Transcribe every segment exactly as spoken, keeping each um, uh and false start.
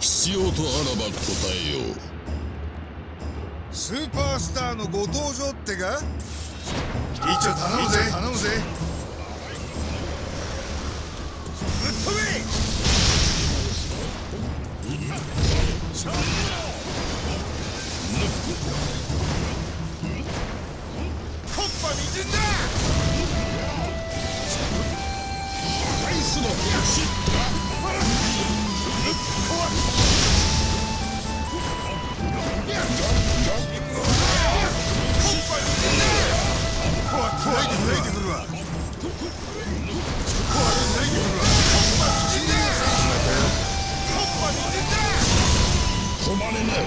必要とあらば答えよう。 スーパースターのご登場ってか。リーチョ頼むぜ頼むぜ。ぶっ飛べ。コッパみじんだ。アイスの星。 止まれない。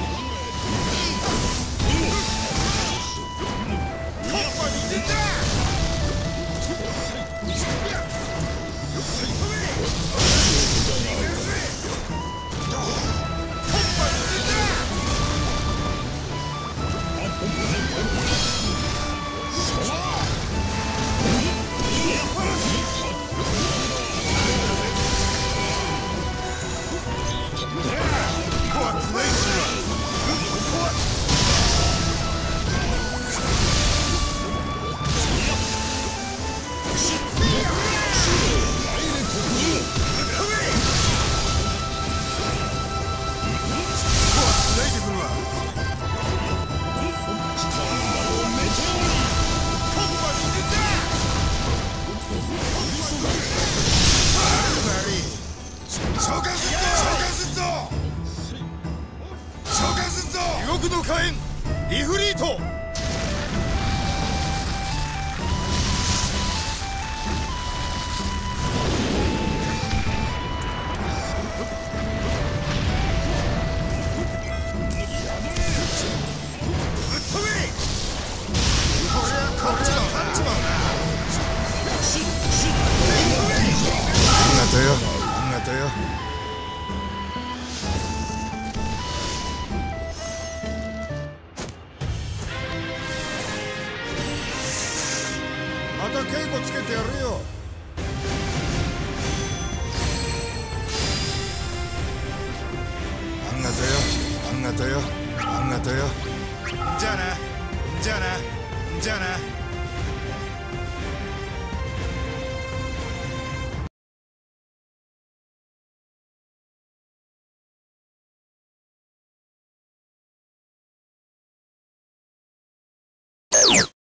地獄の火炎イフリート。あんがとよあんがとよ。また稽古つけてやるよ。あんがとよあんがとよあんがとよ。じゃあなじゃあなじゃあな。